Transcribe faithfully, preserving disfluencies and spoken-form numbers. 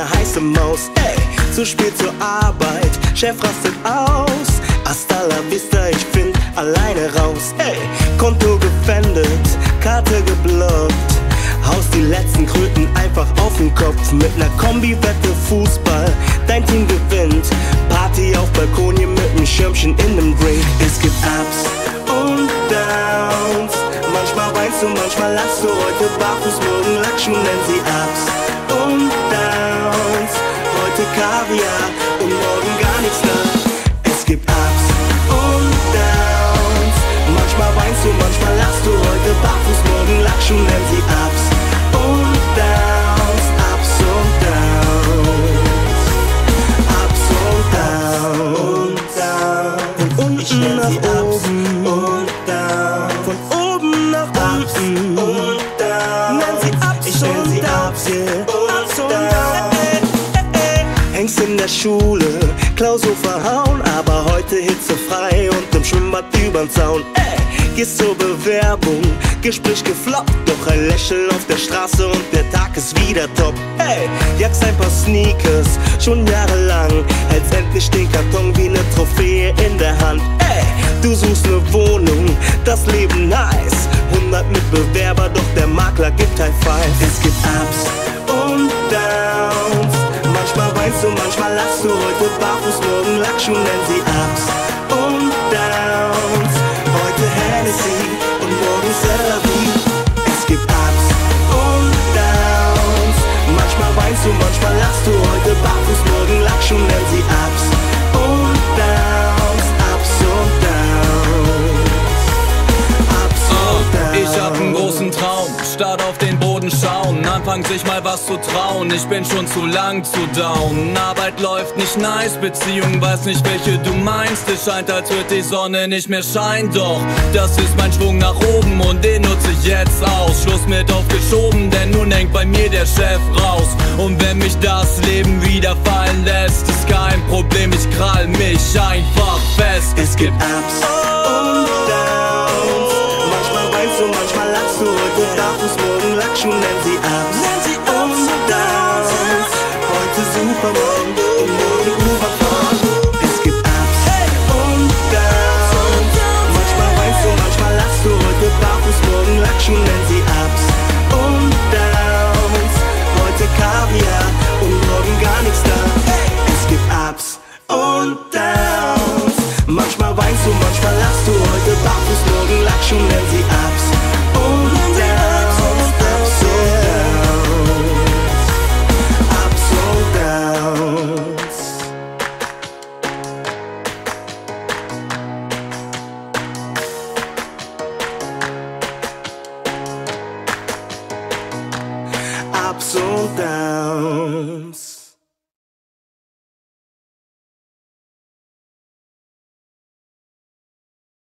heiße Maus, ey, zu spät zur Arbeit, Chef rastet aus. Hasta la vista, ich find alleine raus, ey, Konto gefändet, Karte geblockt. Haust die letzten Kröten einfach auf den Kopf. Mit ner Kombi-Wette Fußball, dein Team gewinnt. Party auf Balkonien mit nem Schirmchen in nem Drink. Es gibt Ups und Downs. Manchmal weinst du, manchmal lachst du. Heute barfuß, morgen Lackschuh, nennen sie Ups und Downs. Heute Kaviar und morgen gar nichts nach. Es gibt Ups und Downs. Manchmal weinst du, manchmal lachst du. Heute barfuß, morgen Lackschuh, nennen sie Ups und Downs. Ups und Downs. Ups und Downs. Und Downs. Von unten nach oben und down. Von oben nach unten und down. Nenn sie Ups und Downs. Ups und Downs. Hängst in der Schule, Klausur verhauen, aber heute hitzefrei und im Schwimmbad übern Zaun. Ey, gehst zur Bewerbung, Gespräch gefloppt, doch ein Lächeln auf der Straße und der Tag ist wieder top. Ey, jagst ein paar Sneakers, schon jahrelang, hältst endlich den Karton wie ne Trophäe in der Hand. Ey, du suchst ne Wohnung, das Leben nice, hundert Mitbewerber, doch der Makler gibt High Five. Es gibt Ups und Downs. Manchmal weinst du, manchmal lachst du. Heute barfuß, morgen Lackschuh, nennen sie Ups und Downs. Heute Hennessy und morgen C'est la vie. Es gibt Ups und Downs. Manchmal weinst du, manchmal lachst du. Heute barfuß, morgen Lackschuh, nennen sie Ups und Downs. Ups und Downs. Ups und Downs. Ich hab nen großen Traum, Start auf den Boden schauen, anfangen sich mal was zu trauen. Ich bin schon zu lang zu down. Arbeit läuft nicht nice, Beziehung weiß nicht welche du meinst. Es scheint als wird die Sonne nicht mehr scheinen, doch das ist mein Schwung nach oben und den nutze ich jetzt aus. Schluss mit aufgeschoben, denn nun hängt bei mir der Chef raus. Und wenn mich das Leben wieder fallen lässt, ist kein Problem, ich krall mich einfach fest. Es gibt Ups und Downs. Manchmal weinst du, manchmal lachst du. Heute barfuß, morgen Lackschuh, nennen sie Ups und Downs. Heute Superman und morgen U-Bahn. Es gibt Ups und Downs. Manchmal weinst du, manchmal lachst du. Heute barfuß, morgen Lackschuh, nennen sie Ups und Downs. Heute Kaviar und morgen gar nichts da. Es gibt Ups und Downs. Manchmal weinst du, manchmal lachst du. Heute barfuß, morgen Lackschuh, nennen sie Ups und Downs. Ups und Downs. Ups und Downs. Ups und Downs.